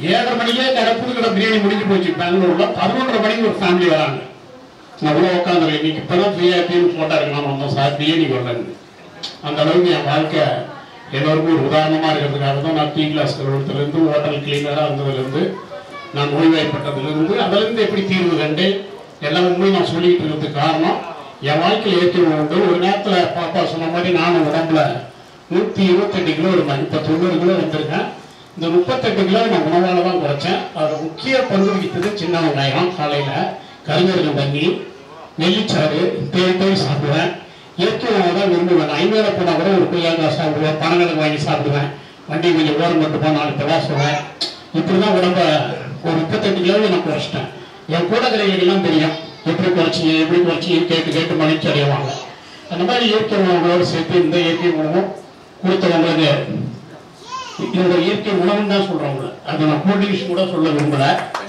7:30 மணிக்கே புதுக்கடை பிரியாணி முடிஞ்சு போச்சு. பெங்களூர்ல 11:30 மணிக்கு ஒரு ஃபேமிலி வராங்க. அவ்வளோ உட்காந்து இன்னைக்கு இப்பதான் ஃப்ரீயா டீம் போட்டா இருக்கணும் வந்தோம் சார், பிரியாணி வரலன்னு. அந்த அளவுக்கு என் வாழ்க்கை எல்லோருக்கும் ஒரு உதாரணமா இருக்கிறதுக்காக தான் நான் டீ கிளாஸ் கழுவுறதுலேருந்து ஹோட்டல் கிளீனராக இருந்ததுலேருந்து நான் நோய்வாய்ப்பட்டதுலேருந்து அதிலிருந்து எப்படி தீர்வு கண்டு எல்லாம் உண்மையும் நான் சொல்லிட்டு இருக்கிறதுக்கு காரணம் என் வாழ்க்கையில் ஏற்கனவே உண்டு. ஒரு நேரத்தில் பாப்பா சொன்ன மாதிரி நானும் உடம்புல 128 கிலோ இருந்தேன். இப்போ 90 கிலோ வந்திருக்கேன். இந்த 38 கிலோ நான் உணவால் தான் குறைச்சேன். அதில் முக்கிய பங்கு வகித்தது சின்ன வெங்காயம், காலையில் கருங்கருகம் தண்ணி, நெல்லிச்சாறு, தேய் சாப்பிடுவேன். இயற்கை உணவை தான் விரும்புவேன். 5 போனால் கூட ஒரு கொய்யாக்காய் சாப்பிடுவேன், பனங்கிழங்கு வாங்கி சாப்பிடுவேன், வண்டி கொஞ்சம் ஓரம் மட்டும் 4 பிரகாசுவேன். இப்படி தான் உடம்ப ஒரு 38 கிலோவை நான் குறைச்சிட்டேன். என் கூட கலைஞர்கள்லாம் தெரியும் எப்படி குறைச்சி கேட்டு மகிழ்ச்சி அடைவாங்க. அந்த மாதிரி இயற்கை உணவுகளோடு சேர்த்து இந்த இயற்கை உணவும் கொடுத்தவங்களுக்கு இந்த இயற்கை உணவுன்னு தான் சொல்றவங்க. அது நான் கூல்ட்ரிங்க்ஸ் கூட சொல்ல விரும்பல.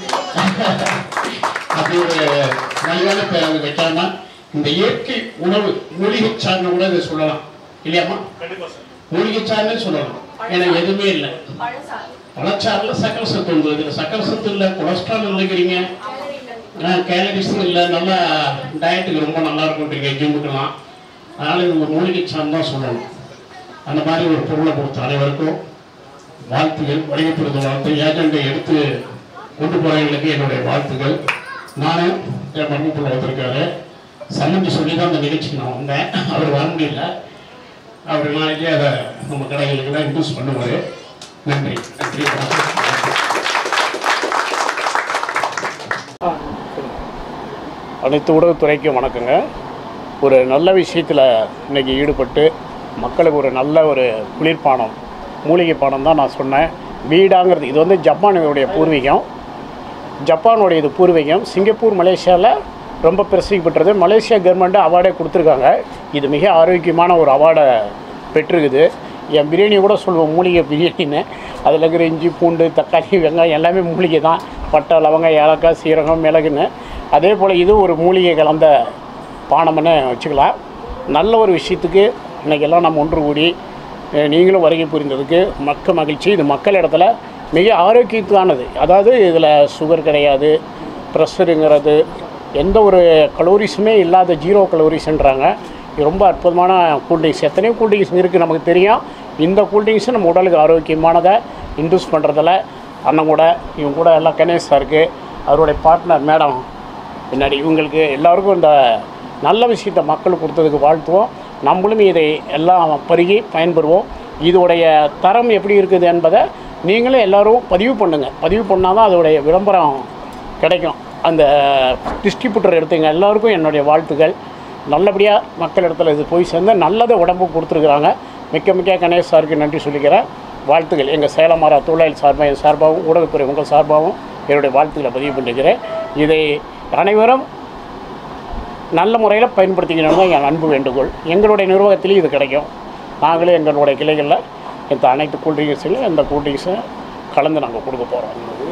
அப்படி ஒரு மலிவான பேர் வைக்காம இந்த இயற்கை உணவு மூலிகை சார்ந்து கூட இதை சொல்லலாம் இல்லையாமா? மூலிகை சார்னே சொல்லலாம். ஏன்னா எதுவுமே இல்லை. பழச்சாறுல சக்கரை சத்து உண்டு. இதுல சக்கரை சத்து இல்லை, கொலஸ்ட்ரால் இல்லைங்கிறீங்க, கேலரிஸும் இல்லை, நல்லா டயட்டுக்கு ரொம்ப நல்லா இருக்குன்றீங்க ஜிம்முக்கெல்லாம். அதனால இது ஒரு மூலிகை சார்ந்து தான் சொல்லணும். அந்த மாதிரி ஒரு பொருளை கொடுத்த அனைவருக்கும் வாழ்த்துகள், வணிகப்படுத்த வாழ்த்து, ஏஜெண்டை எடுத்து கொண்டு போறவங்களுக்கு என்னுடைய வாழ்த்துக்கள். நானும் என் மர்மப்புள்ள வந்திருக்காரு சம்மந்தி சொல்லி தான் அந்த நிகழ்ச்சிக்கு நான் வந்தேன். அவர் வர முடியல. அவர் நாளைக்கே அதை நம்ம கடைகளுக்கு தான் இன்ட்ரூஸ் பண்ணுவார். நன்றி நன்றி. அனைத்து ஊடகத்துறைக்கும் வணக்கங்க. ஒரு நல்ல விஷயத்தில் இன்றைக்கி ஈடுபட்டு மக்களுக்கு ஒரு நல்ல ஒரு குளிர்பானம், மூலிகை பானம் தான் நான் சொன்னேன். வீடாங்கிறது இது வந்து ஜப்பானுடைய பூர்வீகம். ஜப்பானுடைய இது பூர்வீகம். சிங்கப்பூர், மலேசியாவில் ரொம்ப பிரசித்தி பெற்றது. மலேசியா கவர்மெண்ட்டு அவார்டே கொடுத்துருக்காங்க. இது மிக ஆரோக்கியமான ஒரு அவார்டை பெற்றிருக்குது. என் பிரியாணி கூட சொல்லுவோம் மூலிகை பிரியாணின்னு. அதில் இருக்கிற இஞ்சி, பூண்டு, தக்காளி, வெங்காயம் எல்லாமே மூலிகை தான். பட்டை, லவங்கம், ஏலக்காய், சீரகம், மிளகுன்னு. அதே போல் இது ஒரு மூலிகை கலந்த பானம்னு வச்சுக்கலாம். நல்ல ஒரு விஷயத்துக்கு இன்றைக்கெல்லாம் நம்ம ஒன்று கூடி நீங்களும் வருகை புரிந்ததுக்கு மகிழ்ச்சி. இது மக்கள் இடத்துல மிக ஆரோக்கியத்துக்கானது. அதாவது இதில் சுகர் கிடையாது, ப்ரெஷருங்கிறது எந்த ஒரு கலோரிஸுமே இல்லாத 0 கலோரிஸ்ன்றாங்க. இது ரொம்ப அற்புதமான கூல்ட்ரிங்க்ஸ். எத்தனையோ கூல்ட்ரிங்க்ஸ் இருக்குது நமக்கு தெரியும். இந்த கூல்ட்ரிங்க்ஸு நம்ம உடலுக்கு ஆரோக்கியமானதை இன்ட்ரூஸ் பண்ணுறதில் அண்ணன் கூட இவங்க கூட எல்லாம் கணேஷ் சாருக்கு, அவருடைய பார்ட்னர் மேடம் பின்னாடி இவங்களுக்கு எல்லாருக்கும் இந்த நல்ல விஷயத்தை மக்களுக்கு கொடுத்ததுக்கு வாழ்த்துவோம். நம்மளும் இதை எல்லாம் பருகி பயன்பெறுவோம். இதோடைய தரம் எப்படி இருக்குது என்பதை நீங்களும் எல்லோரும் பதிவு பண்ணுங்கள். பதிவு பண்ணால் தான் அதோடைய விளம்பரம் கிடைக்கும். அந்த டிஸ்ட்ரிபியூட்டர் எடுத்துங்க. எல்லாருக்கும் என்னுடைய வாழ்த்துக்கள். நல்லபடியாக மக்கள் இடத்துல இது போய் சேர்ந்து நல்லதை உடம்புக்கு கொடுத்துருக்குறாங்க. மிக்க கணேஷ் சாருக்கு நன்றி சொல்லிக்கிறேன். வாழ்த்துக்கள். எங்கள் சேலமாரா தொழிலாளி சார்பாக என் சார்பாகவும் ஊடகத்துறை உங்கள் சார்பாகவும் என்னுடைய வாழ்த்துக்களை பதிவு பண்ணிக்கிறேன். இதை அனைவரும் நல்ல முறையில் பயன்படுத்திக்கணும் தான் என் அன்பு வேண்டுகோள். எங்களுடைய நிர்வாகத்திலேயும் இது கிடைக்கும். நாங்களே எங்களுடைய கிளைகளில் இந்த அனைத்து கூல்ட்ரிங்க்ஸையும் இந்த கூல்ட்ரிங்க்ஸை கலந்து நாங்கள் கொடுக்க போகிறோம்.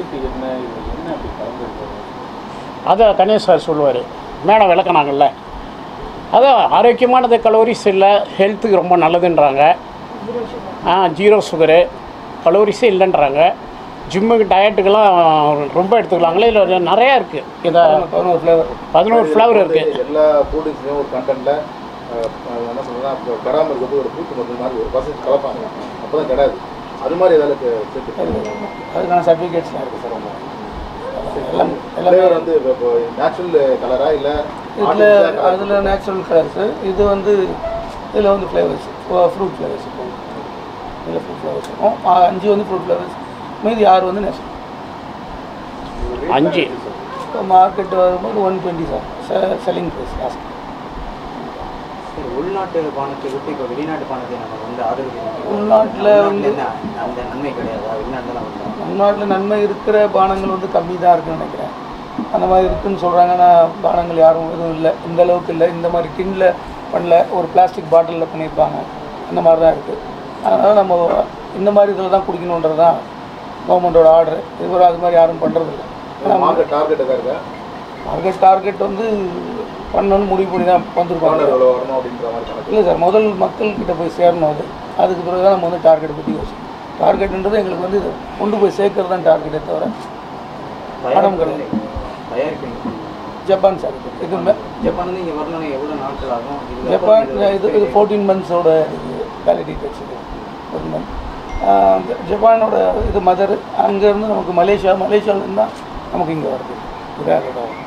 அதை கணேஷ் சார் சொல்லுவார். மேடம் விளக்கினாங்கல்ல, அதான் ஆரோக்கியமானது, கலோரிஸ் இல்லை, ஹெல்த்துக்கு ரொம்ப நல்லதுன்றாங்க. 0 சுகரு, கலோரிஸே இல்லைன்றாங்க. ஜிம்முக்கு டயட்டுக்கெல்லாம் ரொம்ப எடுத்துக்கலாங்களே. இல்லை நிறையா இருக்குது. இதை 11 ஃப்ளேவர் இருக்குது. எல்லா கூல்ட்ரிங்க்ஸ்லையும் ஒரு கண்டென்ட்டில் என்ன சொல்கிறேன்னா கராமருக்கு ஒரு பூச்சி மருந்து மாதிரி ஒரு பர்சன்ட் கலப்பாங்க. அப்போ தான் கிடையாது. அது மாதிரி எதாவது அதுக்கான சர்டிஃபிகேட்ஸ்லாம் இருக்குது சார். எல்லாமே வந்து இப்போ நேச்சுரல் கலரா இல்லை அதில் நேச்சுரல் கலர்ஸு. இது வந்து இதில் வந்து ஃப்ளேவர்ஸ், ஃப்ரூட் ஃப்ளேவர்ஸ் இருக்கும். இதில் ஃப்ரூட் ஃப்ளேவர்ஸ் இருக்கும். 5 வந்து ஃப்ரூட் ஃப்ளேவர்ஸ், மீதி 6 வந்து நேச்சுரல். 5 இப்போ மார்க்கெட் வரும்போது 120 சார் செல்லிங் ப்ரைஸ் லாஸ்ட். உள்நாட்டு பானத்தை விட்டு இப்போ வெளிநாட்டு பானத்தை நம்ம வந்து ஆதரவு உள்நாட்டில் வந்து அந்த நன்மை கிடையாது. வெளிநாட்டில் உள்நாட்டில் நன்மை இருக்கிற பானங்கள் வந்து கம்மி தான் இருக்குன்னு நினைக்கிறேன். அந்த மாதிரி இருக்குதுன்னு சொல்கிறாங்க. ஆனால் பானங்கள் யாரும் எதுவும் இல்லை, இந்த அளவுக்கு இல்லை. இந்த மாதிரி டின்னில் பண்ணல, ஒரு பிளாஸ்டிக் பாட்டிலில் பண்ணியிருப்பாங்க. அந்த மாதிரி தான் இருக்குது. அதனால் நம்ம இந்த மாதிரி இதில் தான் குடிக்கணுன்றது தான் கவர்மெண்ட்டோட ஆர்டர். இதுவரை அது மாதிரி யாரும் பண்ணுறதில்ல. மார்க்கெட் டார்கெட் வந்து பண்ணணும்னு முடிவு பண்ணி தான் வந்துருப்பாங்க. அப்படின்ற மாதிரி இல்லை சார், முதல் மக்கள்கிட்ட போய் சேரணும். அதுக்கு பிறகு தான் நம்ம வந்து டார்கெட்டை பற்றி யோசிக்கணும். டார்கெட்டுன்றது எங்களுக்கு வந்து இது கொண்டு போய் சேர்க்கறது தான் டார்கெட்டே தவிர பணம் கிடையாது. தயாரிப்பீங்க ஜப்பான் சார் இதுவுமே ஜப்பான் வந்து இங்கே வரணும்னா எவ்வளோ நாட்கள் ஆகும்? ஜப்பான் இது 14 மந்த்ஸோட வேலிடிட்டி வச்சுது 1 மந்த். ஜப்பானோட இது மதர் அங்கேருந்து நமக்கு மலேசியாவிலேருந்து தான் நமக்கு இங்கே வருது. இதாக